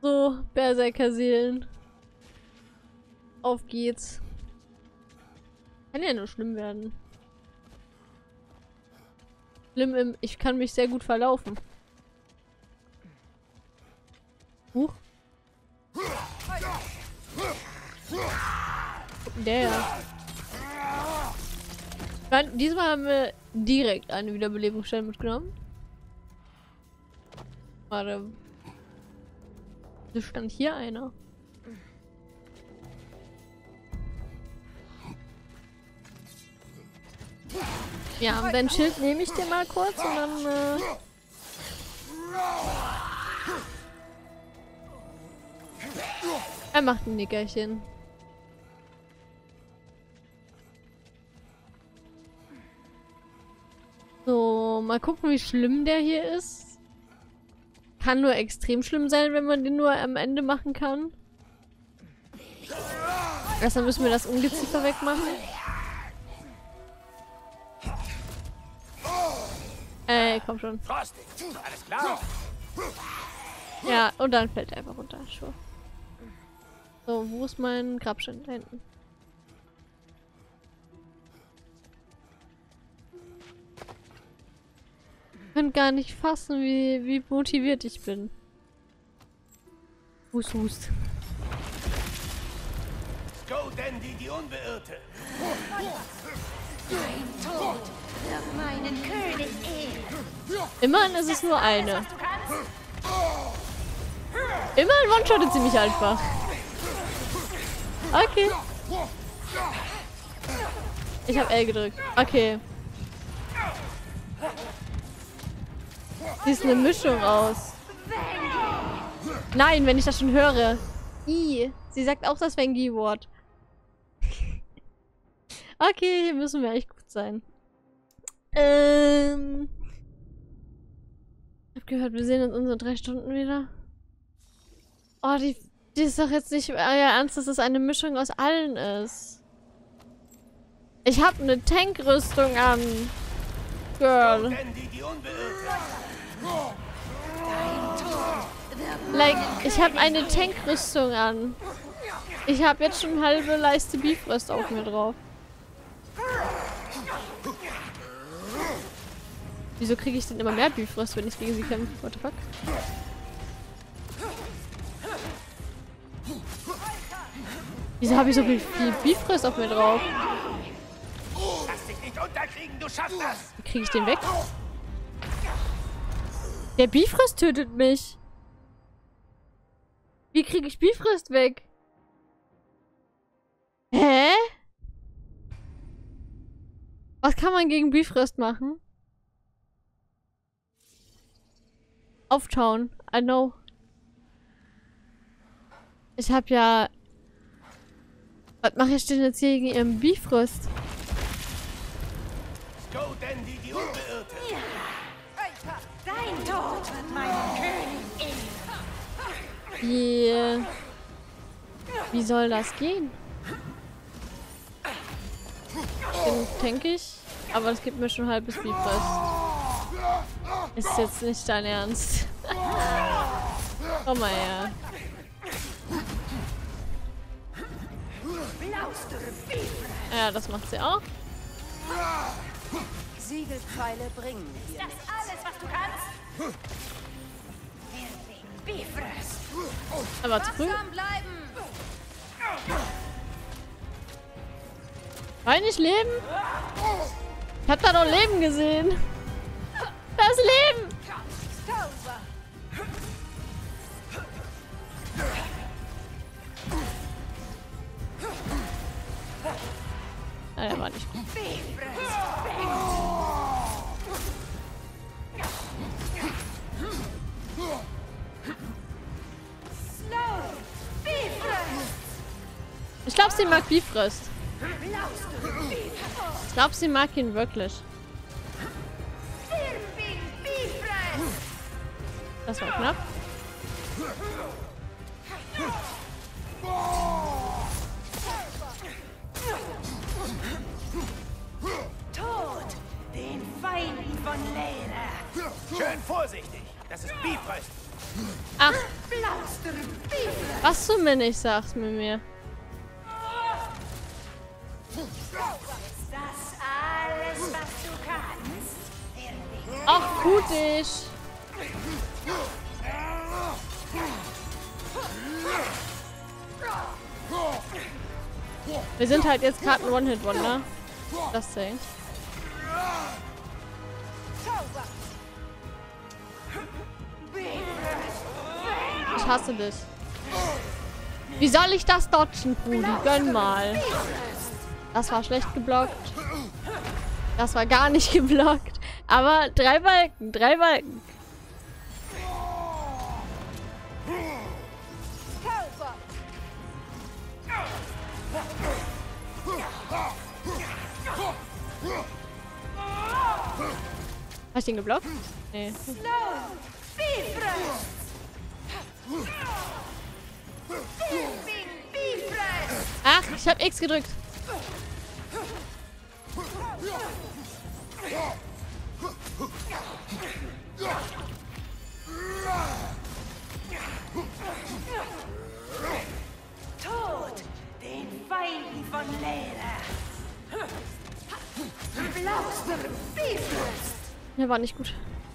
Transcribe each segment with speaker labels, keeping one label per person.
Speaker 1: So, Berserker-Seelen. Auf geht's. Kann ja nur schlimm werden. Ich kann mich sehr gut verlaufen. Huch. Der. Diesmal haben wir direkt eine Wiederbelebungsstelle mitgenommen. Warte. Da stand hier einer. Ja, dein Schild nehme ich dir mal kurz und dann er macht ein Nickerchen. So, mal gucken, wie schlimm der hier ist. Kann nur extrem schlimm sein, wenn man den nur am Ende machen kann. Erstmal müssen wir das Ungeziefer wegmachen. Komm schon.
Speaker 2: Alles klar?
Speaker 1: Ja, und dann fällt er einfach runter. Sure. So, wo ist mein Grabstein? Da hinten. Ich kann gar nicht fassen, wie motiviert ich bin. Hust.
Speaker 2: Go, Dandy, die Unbeirrte.
Speaker 3: Dein Tod wird meinen König ehren.
Speaker 1: Immerhin ist es nur eine. Immerhin one-shottet sie mich einfach. Okay. Ich habe L gedrückt. Okay. Sie ist eine Mischung aus. Nein, wenn ich das schon höre. I. Sie sagt auch das Vengi-Wort. Okay, hier müssen wir echt gut sein. Ich hab gehört, wir sehen uns unsere 3 Stunden wieder. Oh, die ist doch jetzt nicht euer Ernst, dass es eine Mischung aus allen ist. Ich habe eine Tankrüstung an. Girl. Like, ich habe eine Tankrüstung an. Ich habe jetzt schon halbe Leiste Bifrost auf mir drauf. Wieso kriege ich denn immer mehr Bifrost, wenn ich gegen sie kämpfe? What the fuck? Wieso habe ich so viel Bifrost auf mir drauf?
Speaker 2: Lass dich nicht unterkriegen, du schaffst das!
Speaker 1: Wie kriege ich den weg? Der Bifrost tötet mich. Wie kriege ich Bifrost weg? Hä? Was kann man gegen Bifrost machen? Auftauen. I know. Ich hab ja... Was mache ich denn jetzt hier gegen ihren Bifrost?
Speaker 2: Go, Dandy, die Unbeirrte!
Speaker 3: Dein Tod wird meinen König ehren.
Speaker 1: Wie soll das gehen? Den tank ich, aber das gibt mir schon halbes Bifrost. Ist jetzt nicht dein Ernst. Komm mal her. Ja, das macht sie auch.
Speaker 3: Siegelpfeile bringen hier
Speaker 4: Das ist alles, was du kannst?
Speaker 3: Bifrost.
Speaker 1: Aber zu früh.
Speaker 3: Wachsam bleiben.
Speaker 1: Kann ich leben? Ich hab da doch Leben gesehen. Das Leben! Ah, der war nicht gut. Ich glaube, sie mag Bifrost. Ich glaube, sie mag ihn wirklich. Das war knapp.
Speaker 3: Tod den Feinden von Lera.
Speaker 2: Schön vorsichtig. Das ist Bifrost.
Speaker 1: Ach,
Speaker 3: Blauster
Speaker 1: Was du mir nicht sagst mit mir.
Speaker 3: Ist das alles, was du kannst?
Speaker 1: Ach, gut ich. Wir sind halt jetzt gerade ein One-Hit-Wonder. Das Ding. Ich hasse dich. Wie soll ich das dodgen, Brudi? Gönn mal. Das war schlecht geblockt. Das war gar nicht geblockt. Aber 3 Balken, 3 Balken. Hast du ihn geblockt? Nee. Ach, ich hab X gedrückt.
Speaker 3: Tod den Feinden von Leda. Blauster Bifrost.
Speaker 1: Der war nicht gut.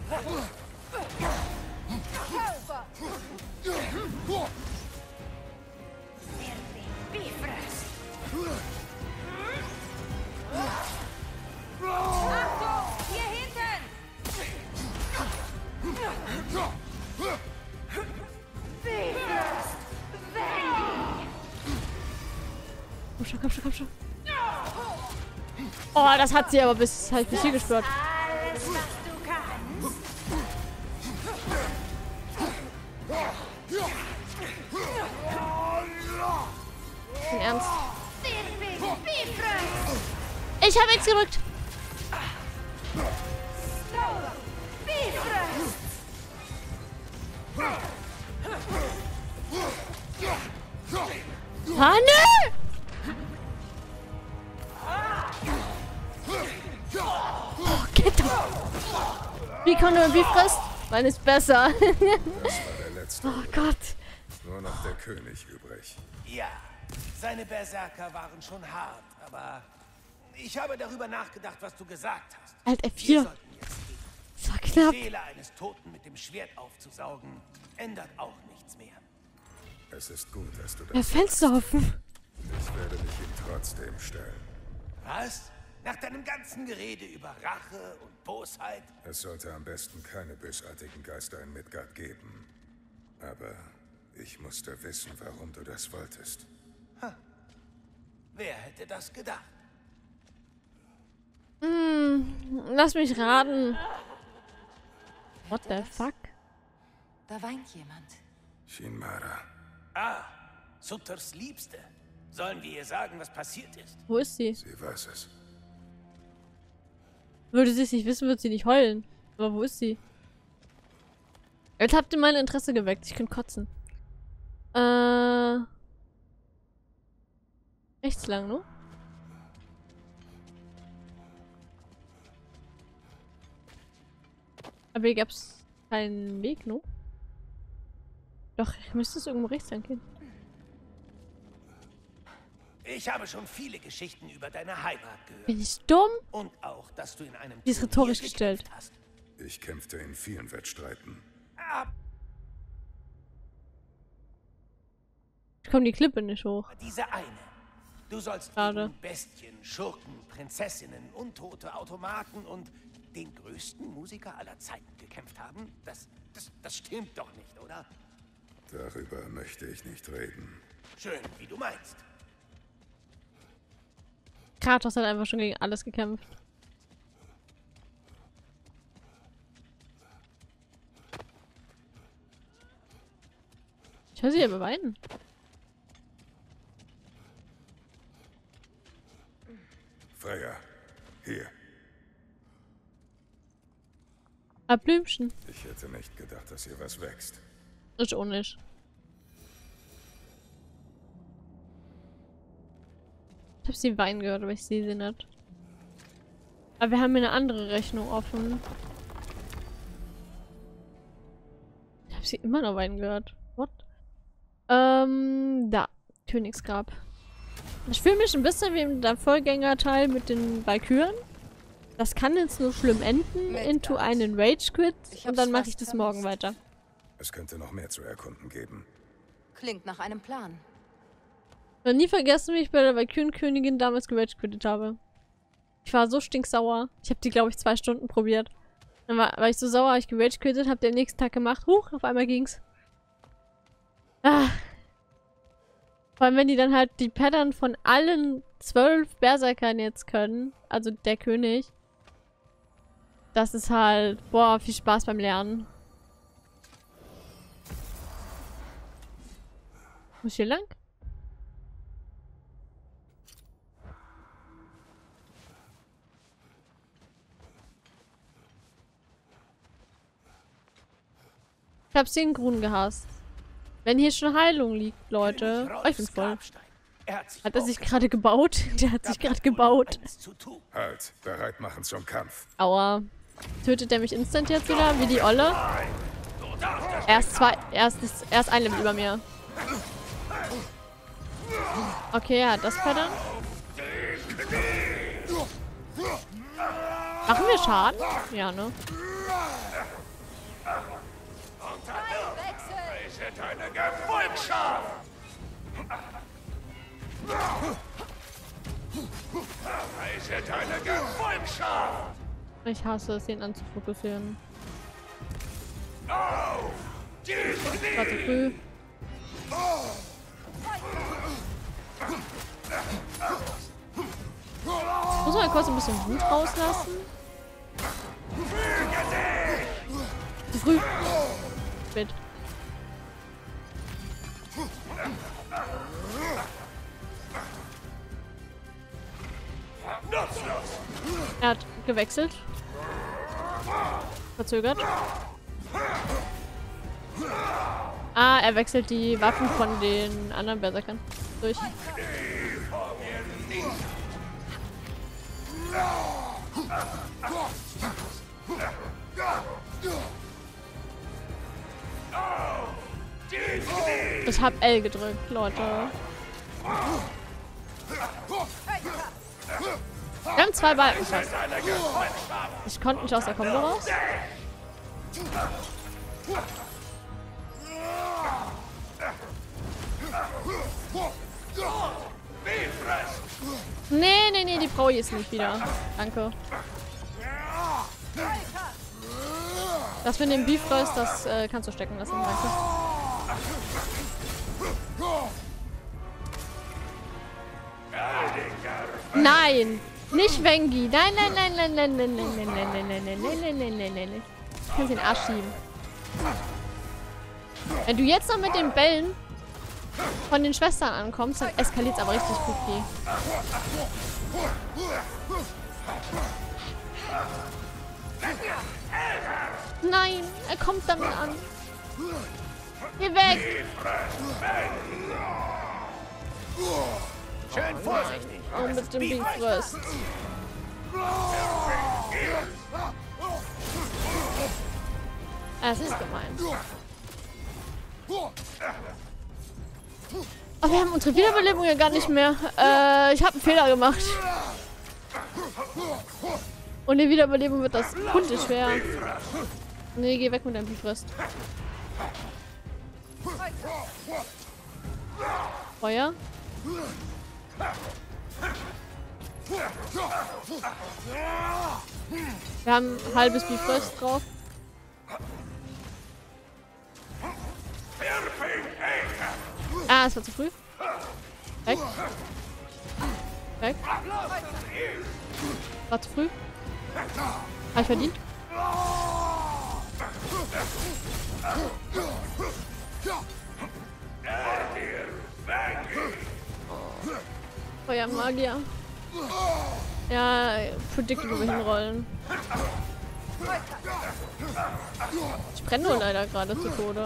Speaker 3: Bifrost. Achtung, hier hinten. Bifrost.
Speaker 1: Komm schon, komm schon, komm schon. Oh, das hat sie aber bis hier gespürt.
Speaker 3: Alles, was du kannst.
Speaker 1: Im Ernst.
Speaker 3: Bifrost.
Speaker 1: Ich habe X gedrückt.
Speaker 3: Bifrost.
Speaker 1: Ah, nö! Oh, geht doch. Wie kann man Bifrost? Meine ist besser.
Speaker 5: Das war der letzte.
Speaker 1: Oh Gott.
Speaker 5: Nur noch der König übrig.
Speaker 2: Ja, seine Berserker waren schon hart, aber ich habe darüber nachgedacht, was du gesagt hast.
Speaker 1: Alt
Speaker 2: Wir
Speaker 1: F4.
Speaker 2: sollten jetzt gehen.
Speaker 1: Das war
Speaker 2: Die
Speaker 1: knapp.
Speaker 2: Seele eines Toten mit dem Schwert aufzusaugen, ändert auch nichts mehr.
Speaker 5: Es ist gut, dass du
Speaker 1: Der
Speaker 5: das
Speaker 1: Fenster offen.
Speaker 5: sagst. Ich werde mich ihm trotzdem stellen.
Speaker 2: Was? Nach deinem ganzen Gerede über Rache und Bosheit?
Speaker 5: Es sollte am besten keine bösartigen Geister in Midgard geben. Aber ich musste wissen, warum du das wolltest.
Speaker 2: Wer hätte das gedacht?
Speaker 1: Lass mich raten. What the fuck?
Speaker 4: Da weint jemand.
Speaker 5: Shinmara.
Speaker 2: Ah, Sutters Liebste. Sollen wir ihr sagen, was passiert ist?
Speaker 1: Wo ist sie?
Speaker 5: Sie weiß es.
Speaker 1: Würde sie es nicht wissen, würde sie nicht heulen. Aber wo ist sie? Jetzt habt ihr mein Interesse geweckt. Ich könnte kotzen. Rechts lang, ne? Aber hier gab's keinen Weg, ne? Doch, ich müsste es irgendwo rechts lang gehen.
Speaker 2: Ich habe schon viele Geschichten über deine Heimat gehört.
Speaker 1: Bin ich dumm?
Speaker 2: Und auch, dass du in einem
Speaker 1: Die ist
Speaker 2: Turnier
Speaker 1: rhetorisch
Speaker 2: gekämpft
Speaker 1: gestellt.
Speaker 2: hast.
Speaker 5: Ich kämpfte in vielen Wettstreiten.
Speaker 2: Aber
Speaker 1: Ich komme die Klippe nicht hoch.
Speaker 2: diese eine. Du sollst
Speaker 1: Schade.
Speaker 2: gegen Bestien, Schurken, Prinzessinnen, Untote, Automaten und den größten Musiker aller Zeiten gekämpft haben? Das stimmt doch nicht, oder?
Speaker 5: Darüber möchte ich nicht reden.
Speaker 2: Schön, wie du meinst.
Speaker 1: Kratos hat einfach schon gegen alles gekämpft. Ich höre sie aber weinen.
Speaker 5: Freya, hier.
Speaker 1: Blümchen.
Speaker 5: Ich hätte nicht gedacht, dass hier was wächst.
Speaker 1: Ich auch nicht. Ich hab sie weinen gehört, aber ich sehe sie nicht. Aber wir haben hier eine andere Rechnung offen. Ich hab sie immer noch weinen gehört. What? Da. Königsgrab. Ich fühle mich ein bisschen wie im Vorgängerteil mit den Valkyren. Das kann jetzt nur schlimm enden, into einen Rage-Quit und dann mache ich das morgen weiter.
Speaker 5: Es könnte noch mehr zu erkunden geben.
Speaker 4: Klingt nach einem Plan.
Speaker 1: Ich habe nie vergessen, wie ich bei der Valkyrenkönigin damals gerage-quittet habe. Ich war so stinksauer. Ich habe die, glaube ich, 2 Stunden probiert. Dann war ich so sauer, ich gerage-quittet, habe den nächsten Tag gemacht. Huch, auf einmal ging's. Ah. Vor allem, wenn die dann halt die Pattern von allen 12 Berserkern jetzt können. Also der König. Das ist halt... Boah, viel Spaß beim Lernen. Muss ich hier lang? Ich hab Synchron gehasst. Wenn hier schon Heilung liegt, Leute. Oh, ich bin voll. Hat er sich gerade gebaut? Der hat sich gerade gebaut.
Speaker 5: Halt, bereit machen zum Kampf.
Speaker 1: Aua. Tötet er mich instant jetzt wieder? Wie die Olle? Er ist ein Level über mir. Okay, er hat das Pattern. Machen wir Schaden? Ja, ne?
Speaker 2: Deine Gefolgschaft! Reise deine Gefolgschaft!
Speaker 1: Ich hasse es, ihn anzufokussieren. War zu früh. Muss man kurz ein bisschen Wut rauslassen? Zu früh. Spät. Er hat gewechselt. Verzögert. Ah, er wechselt die Waffen von den anderen Berserkern durch. Ich hab L gedrückt, Leute. Wir haben 2 Balken fast. Ich konnte nicht aus der Kombo raus. Nee, die brauche ich jetzt nicht wieder. Danke. Das mit dem Bifrost, das kannst du stecken lassen, danke. Nein! Nicht Wengi! Nein! Ich kann den Arsch schieben. Wenn du jetzt noch mit den Bällen von den Schwestern ankommst, dann eskaliert es aber richtig gut. Nein! Er kommt damit an! Geh weg!
Speaker 2: Schön vorsichtig.
Speaker 1: Und mit dem Bifrost. Es ist gemein. Aber wir haben unsere Wiederbelebung ja gar nicht mehr. Ich habe einen Fehler gemacht. Ohne Wiederbelebung wird das kundig schwer. Nee, geh weg mit deinem Bifrost. Feuer. Wir haben ein halbes Bifrost drauf. Ah, es war zu früh. Weg. Weg. War zu früh. Hab ich verdient. Feuermagier. Ja, predicted, wo wir hinrollen. Ich brenne nur leider gerade zu Tode.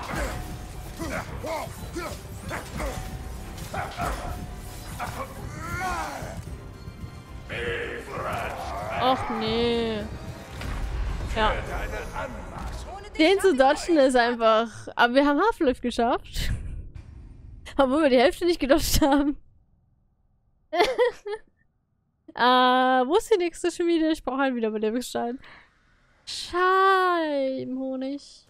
Speaker 1: Och nee. Ja. Den zu dodgen ist einfach. Aber wir haben Half-Life geschafft. Obwohl wir die Hälfte nicht gedodged haben. Wo ist die nächste Schmiede? Ich brauche halt wieder Belebungsstein. Scheibenhonig.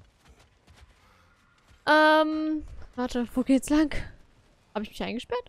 Speaker 1: Warte, wo geht's lang? Habe ich mich eingesperrt?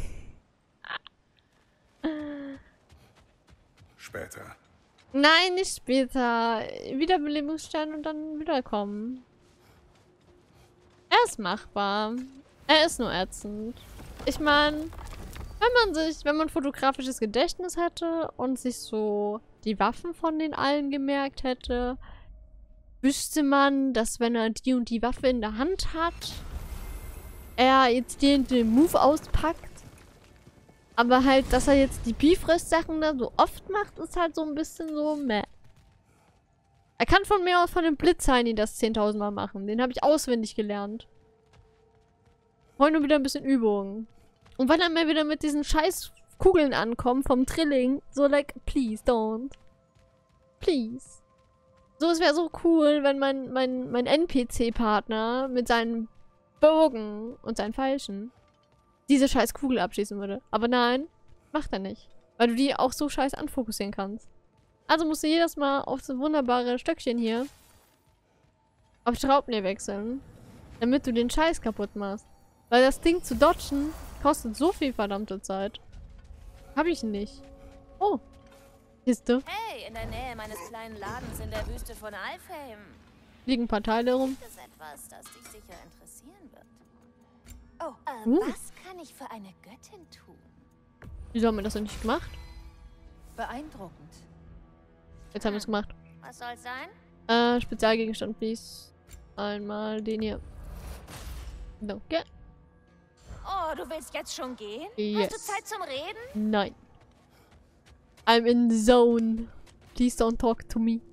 Speaker 5: Später.
Speaker 1: Nein, nicht später. Wiederbelebungsstein und dann wiederkommen. Er ist machbar. Er ist nur ätzend. Ich meine, wenn man fotografisches Gedächtnis hätte und sich so die Waffen von den allen gemerkt hätte, wüsste man, dass wenn er die und die Waffe in der Hand hat, er jetzt den Move auspackt. Aber halt, dass er jetzt die Bifrost-Sachen da so oft macht, ist halt so ein bisschen so meh. Er kann von mir aus von dem Blitzheini das 10.000 Mal machen. Den habe ich auswendig gelernt. Heute nur wieder ein bisschen Übung. Und wenn er mir wieder mit diesen scheiß Kugeln ankommt vom Trilling, so like, please don't. Please. So, es wäre so cool, wenn mein NPC-Partner mit seinen Bogen und seinen Pfeilchen diese scheiß Kugel abschießen würde. Aber nein, macht er nicht. Weil du die auch so scheiß anfokussieren kannst. Also musst du jedes Mal auf so wunderbare Stöckchen hier auf Schraubnäher wechseln, damit du den Scheiß kaputt machst. Weil das Ding zu dodgen kostet so viel verdammte Zeit. Hab ich nicht. Oh. Kiste.
Speaker 3: Hey, in der Nähe meines kleinen Ladens in der Wüste von Alfheim.
Speaker 1: Liegen ein paar Teile rum.
Speaker 3: Das ist etwas, das dich sicher interessieren wird. Oh, was kann ich für eine Göttin tun?
Speaker 1: Wieso haben wir das denn nicht gemacht?
Speaker 4: Beeindruckend.
Speaker 1: Jetzt haben wir es gemacht.
Speaker 3: Was soll's sein?
Speaker 1: Spezialgegenstand, please. Einmal den hier. Danke.
Speaker 3: Oh, du willst jetzt schon gehen?
Speaker 1: Yes.
Speaker 3: Hast du Zeit zum Reden?
Speaker 1: Nein. I'm in the zone. Please don't talk to me.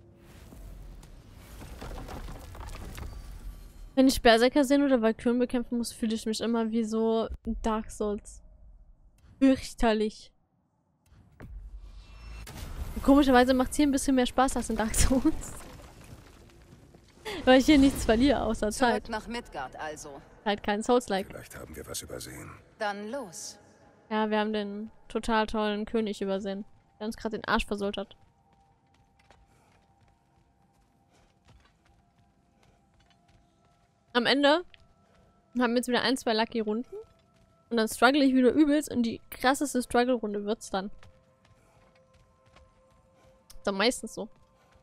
Speaker 1: Wenn ich Berserker sehen oder Valkyren bekämpfen muss, fühle ich mich immer wie so Dark Souls. Fürchterlich. Und komischerweise macht es hier ein bisschen mehr Spaß als in Dark Souls. Weil ich hier nichts verliere, außer Zeit.
Speaker 4: Zurück nach Midgard also.
Speaker 1: Halt kein Souls-like.
Speaker 5: Vielleicht haben wir was übersehen.
Speaker 4: Dann los.
Speaker 1: Ja, wir haben den total tollen König übersehen, der uns gerade den Arsch versohlt hat. Am Ende haben wir jetzt wieder 1, 2 Lucky-Runden. Und dann struggle ich wieder übelst und die krasseste Struggle-Runde wird's dann. Ist doch meistens so.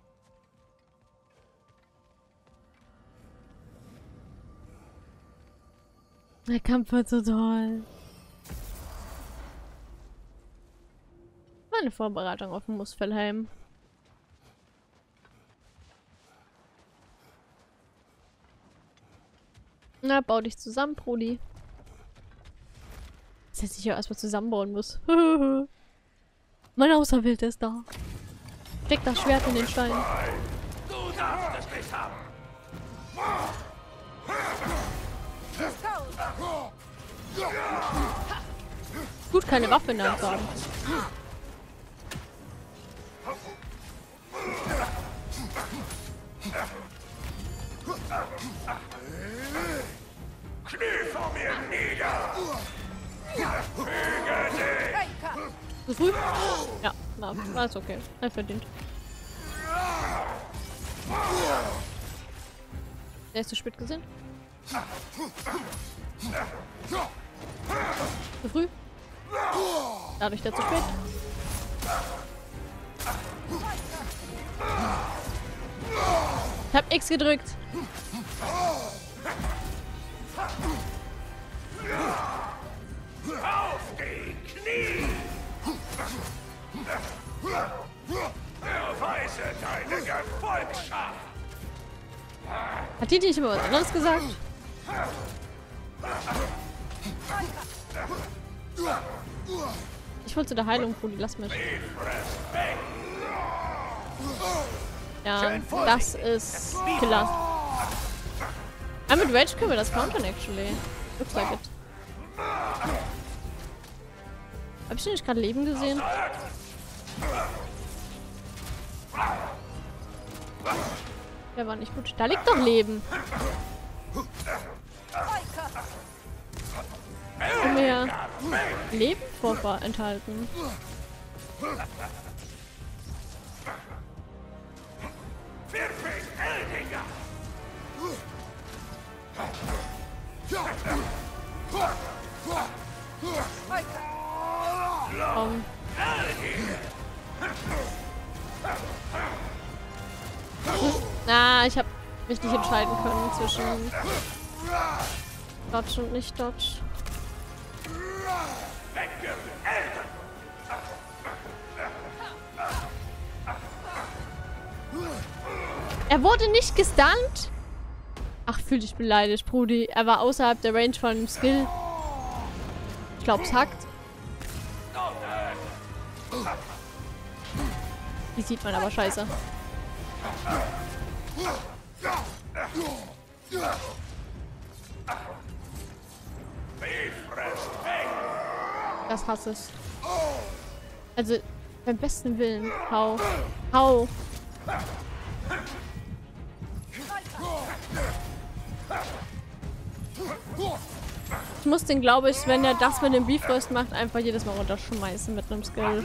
Speaker 1: Der Kampf wird so toll. Meine Vorbereitung auf Muspelheim. Na, bau dich zusammen, Brudi. Das heißt, ich ja erstmal zusammenbauen muss. Mein Auserwählter ist da. Steck das Schwert in den Stein.
Speaker 2: Du darfst es nicht haben.
Speaker 1: Gut, keine Waffe in der Hand zu haben.
Speaker 2: Knie vor mir nieder! Füge dich!
Speaker 1: Zu früh? Ja, war ist okay. Er verdient. Der ist zu spät gesehen. Zu früh. Dadurch der zu spät. Ich hab X gedrückt.
Speaker 2: Auf die Knie! Erweise deine Gefolgschaft!
Speaker 1: Hat die nicht immer was anderes gesagt? Ich wollte zu der Heilung, Brudi, lass mich. Ja, das ist Killer. Aber mit Rage können wir das countern, actually. Looks like it. Hab ich den nicht gerade Leben gesehen? Der war nicht gut. Da liegt doch Leben. mehr Leben vorenthalten. Na, ich habe mich nicht entscheiden können zwischen Dodge und nicht Dodge. Er wurde nicht gestunt? Ach, fühl dich beleidigt, Brudi. Er war außerhalb der Range von dem Skill. Ich glaub's hackt. Die sieht man aber scheiße. Das hasse ich. Also, beim besten Willen. Hau. Hau. Ich muss den, glaube ich, wenn er das mit dem Bifrost macht, einfach jedes Mal runterschmeißen mit einem Skill.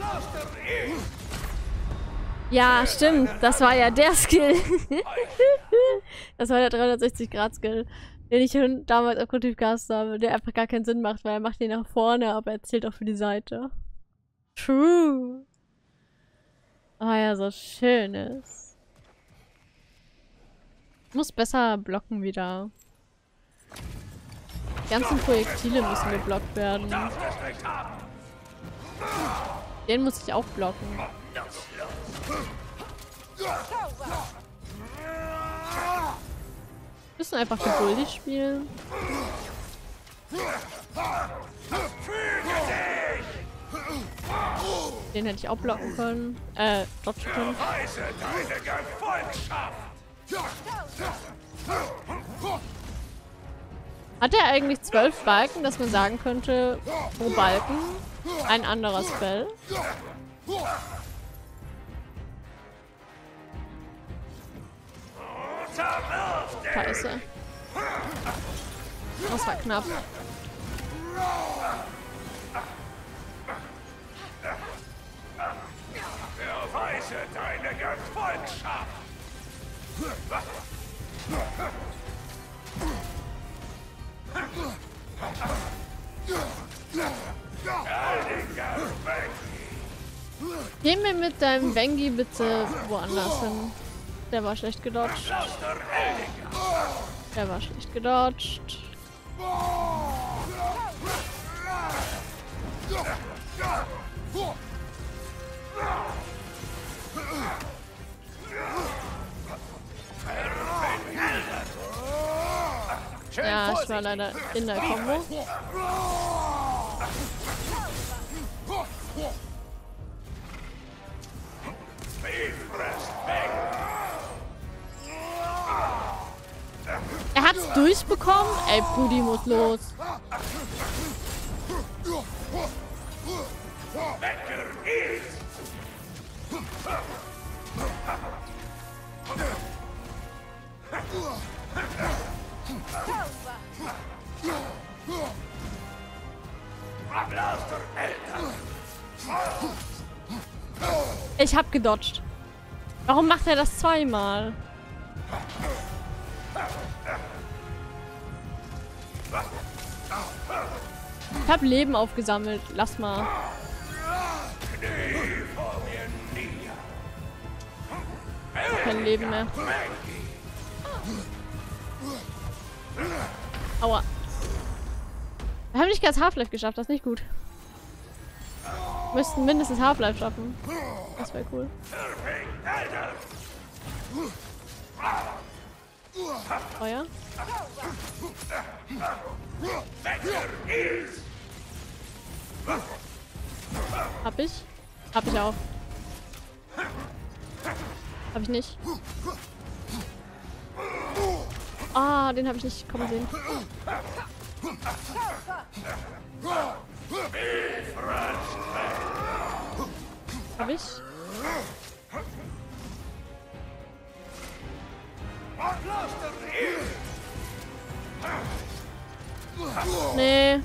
Speaker 1: Ja, stimmt. Das war ja der Skill. Das war der 360-Grad-Skill, den ich schon damals auf Creative Cast habe, der einfach gar keinen Sinn macht, weil er macht ihn nach vorne, aber er zählt auch für die Seite. True. Ah ja, so schön ist. Ich muss besser blocken wieder. Die ganzen Projektile müssen geblockt werden. Den muss ich auch blocken. Wir müssen einfach geduldig spielen. Den hätte ich auch blocken können. Dodgen können. Hat er eigentlich 12 Balken, dass man sagen könnte, pro Balken ein anderer Spell? Scheiße. Das war knapp.
Speaker 2: Beweise deine Gefolgschaft!
Speaker 1: Geh mir mit deinem Wengi bitte woanders hin. Der war schlecht gedodged. Der war schlecht gedodged. Ja, ich war leider in der Combo. Er hat's durchbekommen? Ey, Brudi muss los. Ich hab gedodged. Warum macht er das zweimal? Ich hab Leben aufgesammelt. Lass mal. Kein Leben mehr. Aua. Wir haben nicht ganz Half-Life geschafft. Das ist nicht gut. Wir müssten mindestens Half-Life schaffen. Das wäre cool. Oh ja? Hab ich? Hab ich auch. Hab ich nicht. Ah, den habe ich nicht kommen sehen. Hab ich? Nee.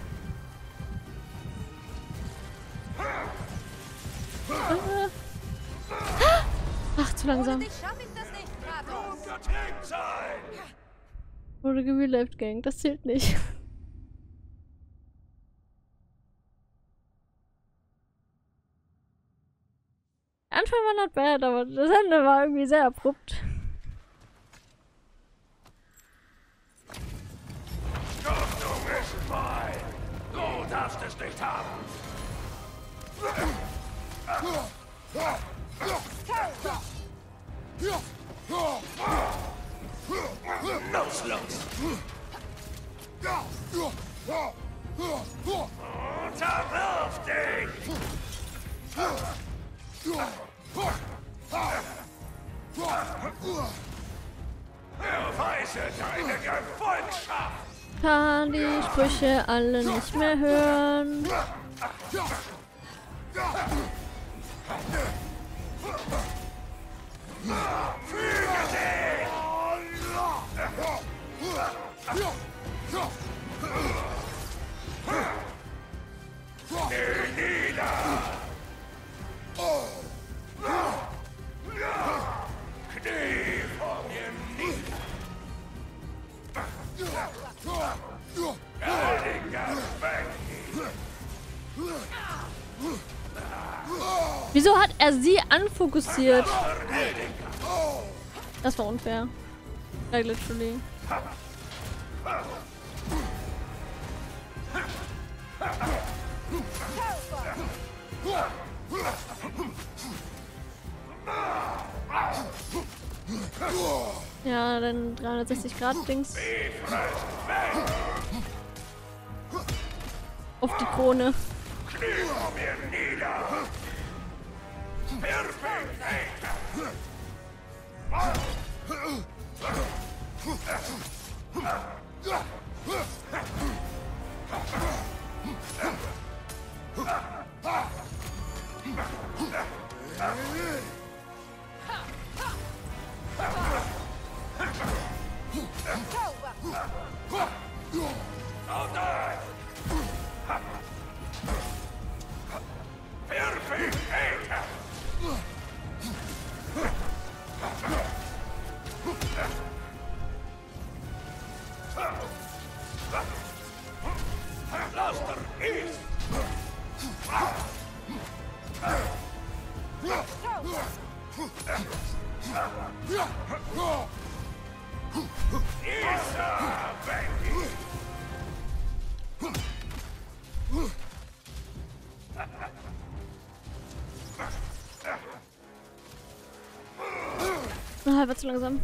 Speaker 1: Ach, zu langsam.
Speaker 4: Dich schaffe ich das nicht, Kratos.
Speaker 1: Wurde gerelift, Gang. Das zählt nicht. Der Anfang war not bad, aber das Ende war irgendwie sehr abrupt.
Speaker 2: Hoffnung ist mein. Du darfst es nicht haben. Nutzlos. Unterwirf dich! Erweise deine Gefolgschaft!
Speaker 1: Kann die Sprüche alle nicht mehr hören.
Speaker 2: Füge dich! Nieder! Knie vor mir nieder! Heiliger Becky!
Speaker 1: Wieso hat er sie anfokussiert? Das war unfair. Like literally. Ja, dann 360 Grad Dings. Auf die Krone.
Speaker 2: Knie vor mir nieder! Perfekt!
Speaker 1: Ah, wird zu langsam.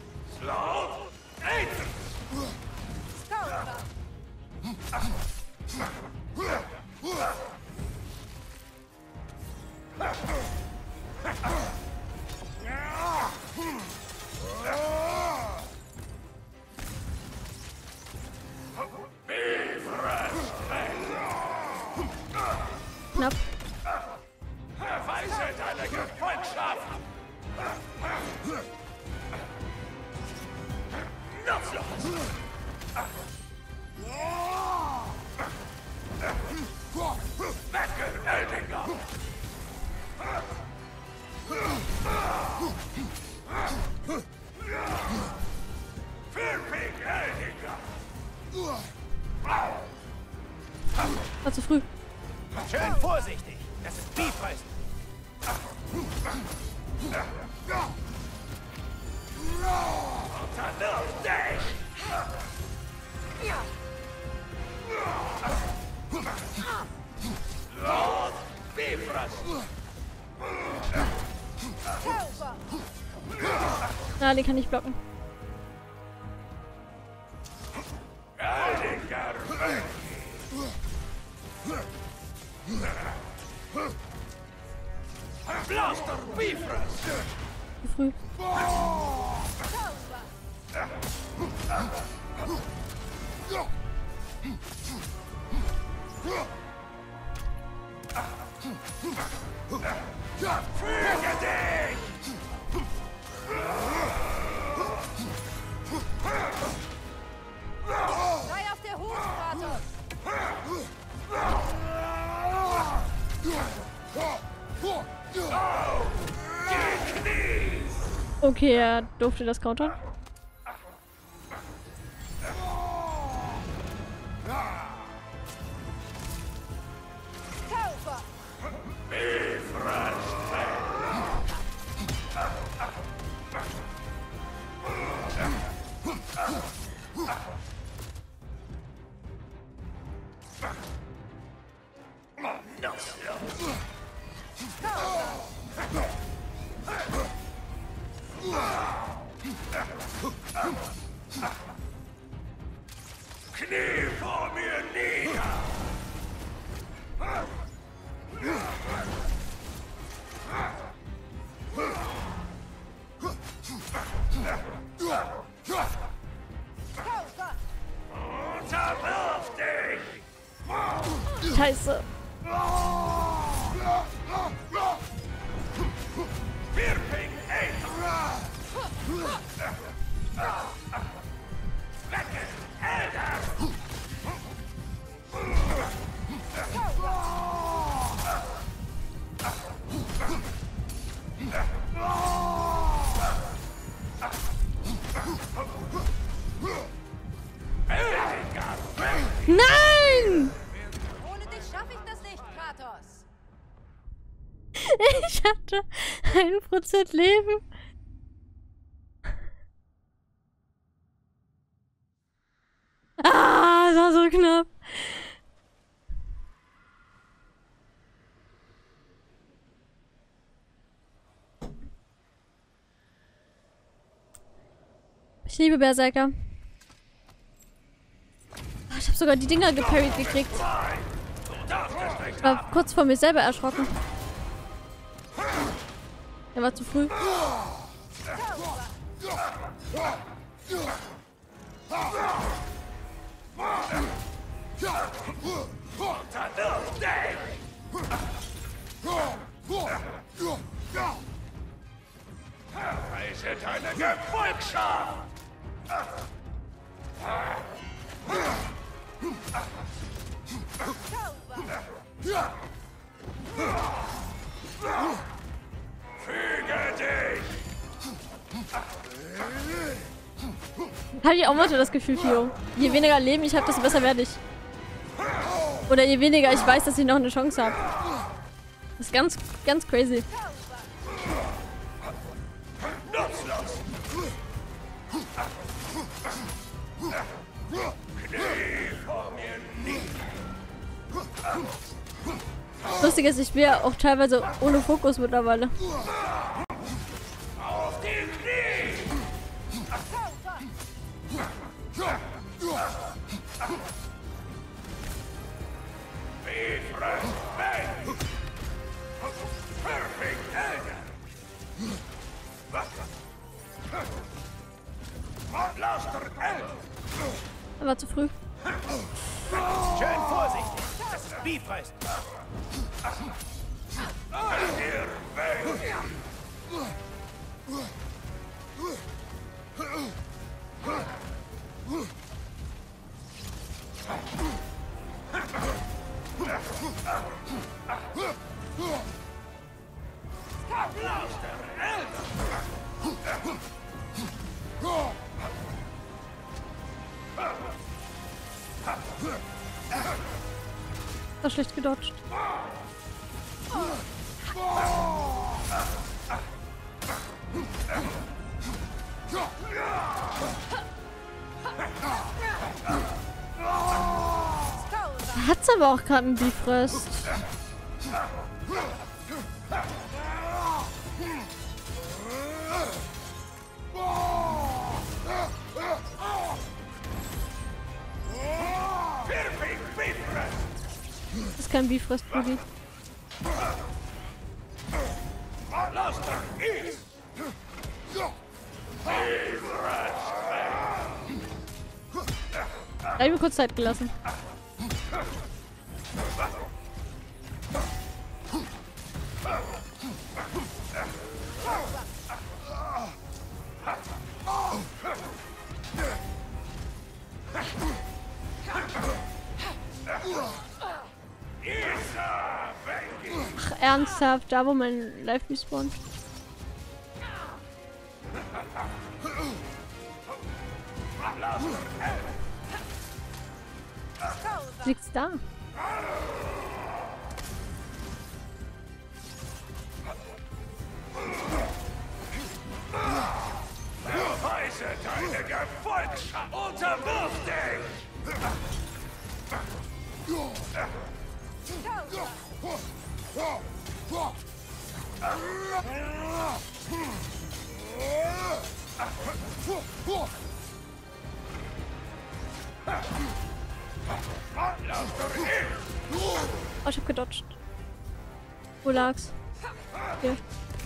Speaker 1: Knapp.
Speaker 2: Erweise deine Gefolgschaft! Nutzlos! Wecke, Eldinger! Pfiffig, Eldinger!
Speaker 1: War zu früh.
Speaker 2: Schön vorsichtig! Das ist Bifrost! Unterwirf dich! Los, Bifrost!
Speaker 1: Ah, den kann ich blocken.
Speaker 2: Heiliger Becky! Blaster Bifrost!
Speaker 1: Zu früh.
Speaker 2: Füge dich!
Speaker 4: Sei auf der Hut, Kratos.
Speaker 1: Okay, er durfte das countern.
Speaker 2: Knie vor mir nieder! Unterwirf dich!
Speaker 1: Scheiße.
Speaker 2: Wirping Wecke! Elder!
Speaker 1: Nein!
Speaker 4: Ohne dich schaffe ich das nicht, Kratos.
Speaker 1: Ich hatte 1% Leben. Ah, das war so knapp. Ich liebe Berserker. Ich habe sogar die Dinger geparried gekriegt. Ich war kurz vor mir selber erschrocken. Er war zu früh.
Speaker 2: Reise deine Gefolgschaft! Füge dich!
Speaker 1: Hatte ich auch mal so das Gefühl, Fio. Je weniger Leben ich habe, desto besser werde ich. Oder je weniger ich weiß, dass ich noch eine Chance habe. Das ist ganz, ganz crazy.
Speaker 2: Nutzlos! Knie vor mir nieder!
Speaker 1: Lustig ist, ich spiele auch teilweise ohne Fokus mittlerweile.
Speaker 2: Auf die Knie! Bifrost Bang! Perfect Elder! Blaster Elder!
Speaker 1: Er war zu früh.
Speaker 2: Schön vorsichtig! Das ist Bifrost! Ihr Weg! Blaster Elder!
Speaker 1: War schlecht gedodged. Hat's aber auch gerade einen Bifrost. Das ist kein Bifrost, Boogie.
Speaker 2: Blaster ist!
Speaker 1: Da hab ich mir kurz Zeit gelassen.
Speaker 2: Isa, Bengi!
Speaker 1: ernsthaft, da wo mein Life respawnt. Liegt's da?
Speaker 2: Beweise deine Gefolgschaft! Unterwirf dich!
Speaker 1: Oh, ich hab gedodged. Wo lag's? Hier.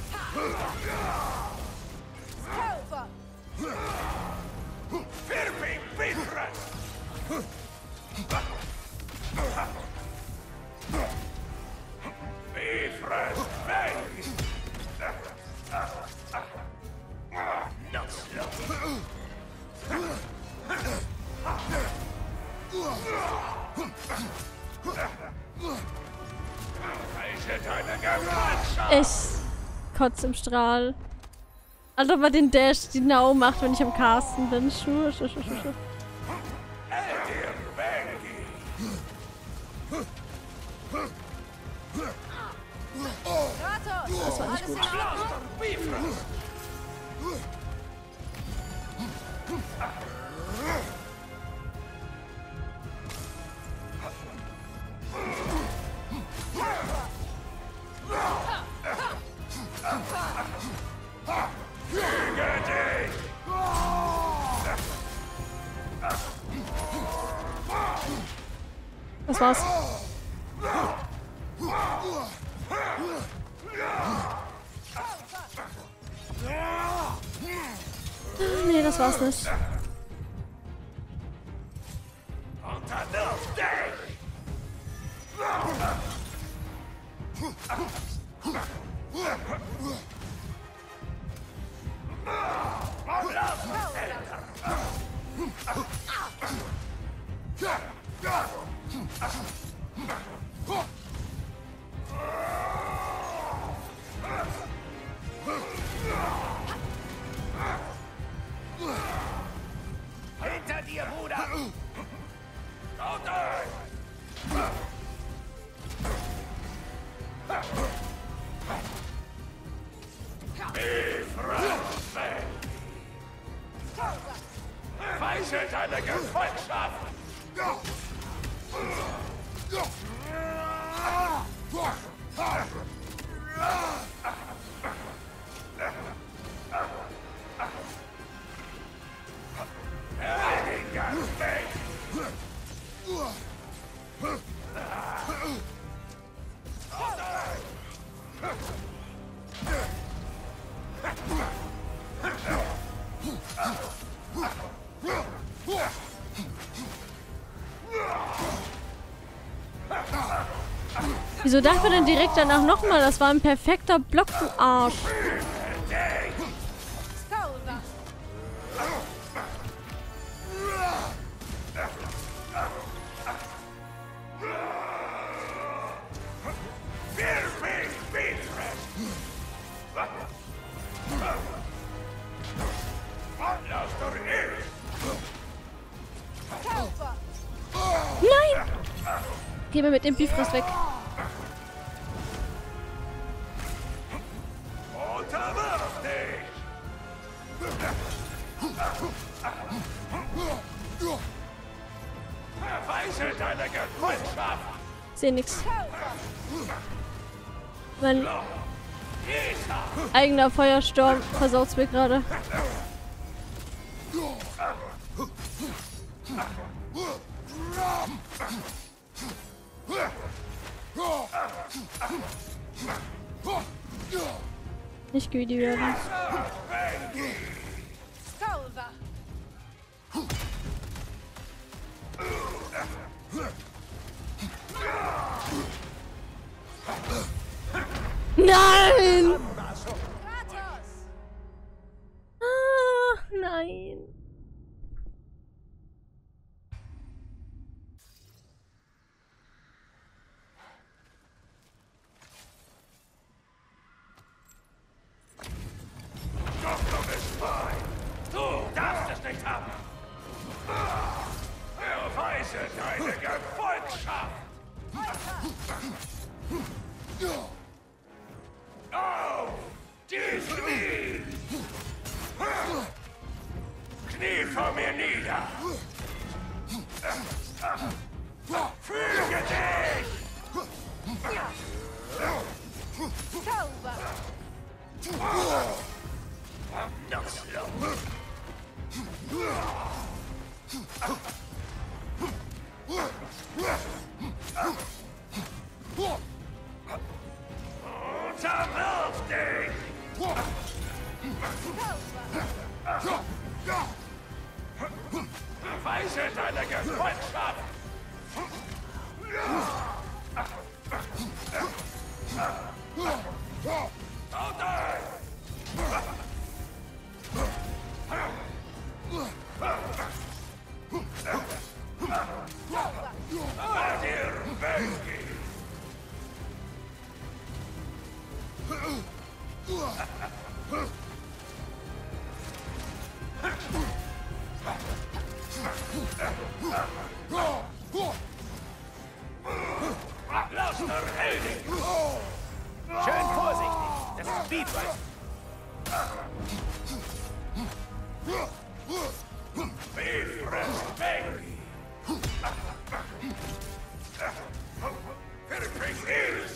Speaker 1: Ich kotze im Strahl. Alter, aber den Dash genau macht, wenn ich am Casten bin. Schuh. Das war nicht gut. Das war's. Nee, das war's nicht.
Speaker 2: Hinter dir, Bruder! Weise deine Gefolgschaft!
Speaker 1: Wieso dafür denn direkt danach nochmal? Das war ein perfekter Block, du Arsch. Nein! Geh mir mit dem Bifrost weg. Seh nix. Mein eigener Feuersturm versaut's mir gerade. Nicht greedy werden. Nein! Ah, nein.
Speaker 2: Deine Gefolgschaft! Auf die Knie! Knie vor mir nieder! Füge dich!
Speaker 4: Zauber!
Speaker 2: Nutzlos! Unterwirf dich! Beweise deine Gefolgschaft! Schön vorsichtig, das ist Speedway. Befress weg! Perfekt ist!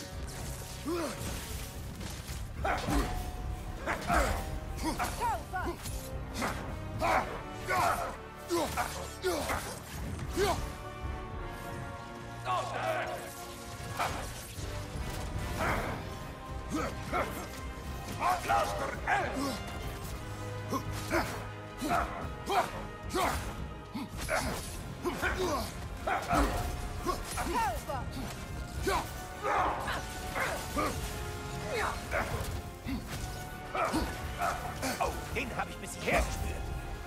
Speaker 2: Oh, den habe ich bis hierher gespürt.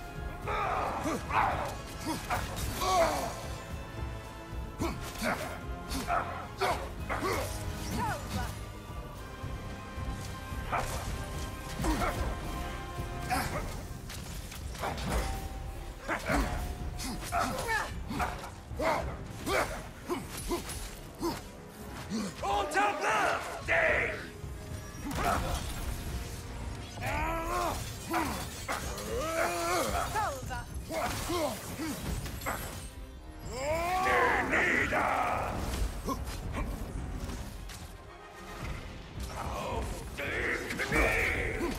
Speaker 2: Unterwirf dich! Nieder! Auf die Knie!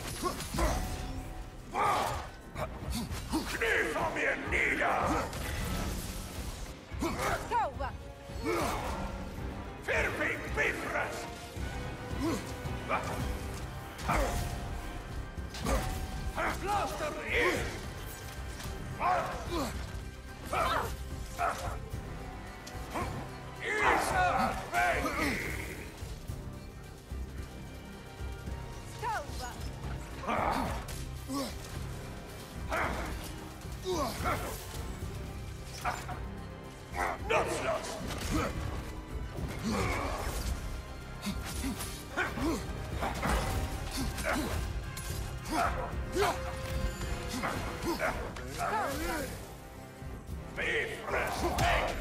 Speaker 2: Knie vor mir nieder!
Speaker 4: Zauber!
Speaker 2: Perfekt befress! Blaster in! Isa weg!
Speaker 4: Zauber!
Speaker 2: Nutzlos! Befress weg!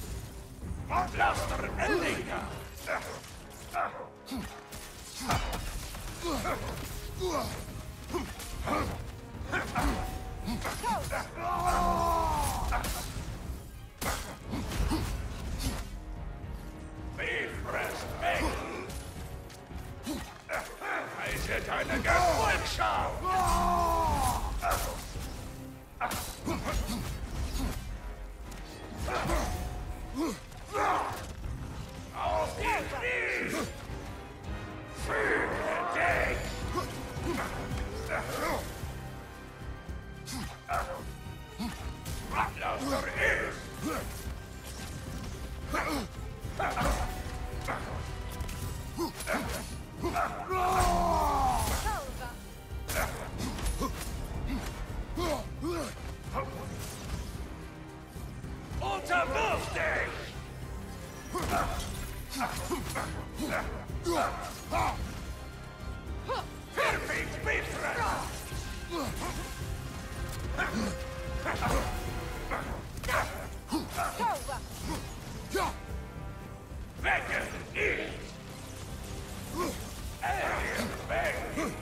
Speaker 2: Blaster Eldinger! Bifrost weg! Reiße deine Gefolgschaft! Auf die Knie! Fühle dich! Lauter ist! Unterwirf dich! Verficht Bifrost! Wecke ihn! Weg!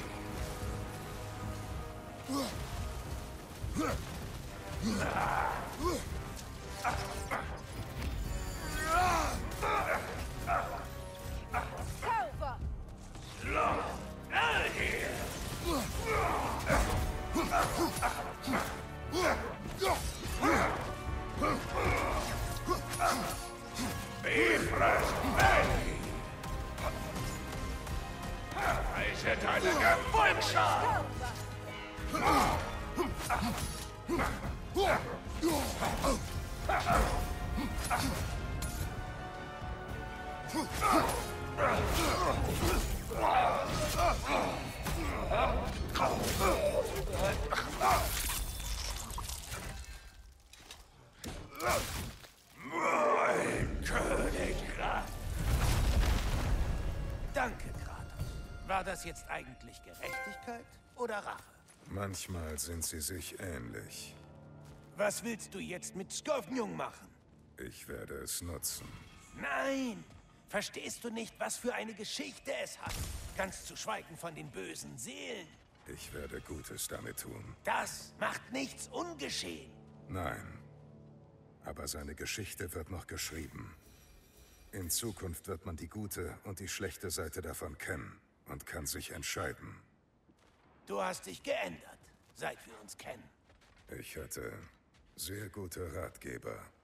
Speaker 2: Bifrost weg! Reiße deine Gefolgschaft! Mein Königreich! Danke, Kratos. War das jetzt eigentlich Gerechtigkeit oder Rache?
Speaker 5: Manchmal sind sie sich ähnlich.
Speaker 2: Was willst du jetzt mit Skofnjung machen?
Speaker 5: Ich werde es nutzen.
Speaker 2: Nein! Verstehst du nicht, was für eine Geschichte es hat? Ganz zu schweigen von den bösen Seelen.
Speaker 5: Ich werde Gutes damit tun.
Speaker 2: Das macht nichts ungeschehen.
Speaker 5: Nein. Aber seine Geschichte wird noch geschrieben. In Zukunft wird man die gute und die schlechte Seite davon kennen und kann sich entscheiden.
Speaker 2: Du hast dich geändert, seit wir uns kennen.
Speaker 5: Ich hatte sehr gute Ratgeber.